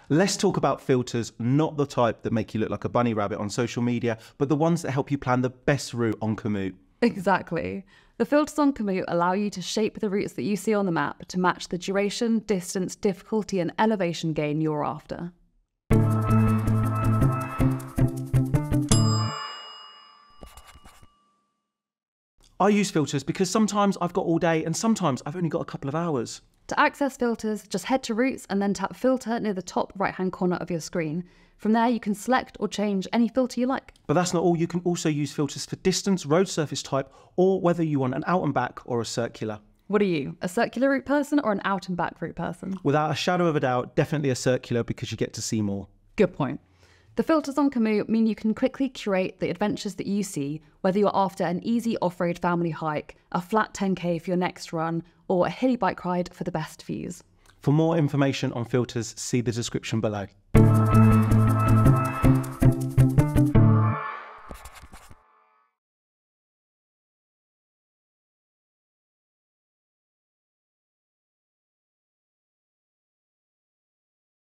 Let's talk about filters, not the type that make you look like a bunny rabbit on social media, but the ones that help you plan the best route on Komoot. Exactly. The filters on Komoot allow you to shape the routes that you see on the map to match the duration, distance, difficulty and elevation gain you're after. I use filters because sometimes I've got all day and sometimes I've only got a couple of hours. To access filters, just head to Routes and then tap Filter near the top right-hand corner of your screen. From there, you can select or change any filter you like. But that's not all. You can also use filters for distance, road surface type, or whether you want an out and back or a circular. What are you, a circular route person or an out and back route person? Without a shadow of a doubt, definitely a circular because you get to see more. Good point. The filters on Komoot mean you can quickly curate the adventures that you see, whether you're after an easy off-road family hike, a flat 10k for your next run, or a hilly bike ride for the best views. For more information on filters, see the description below.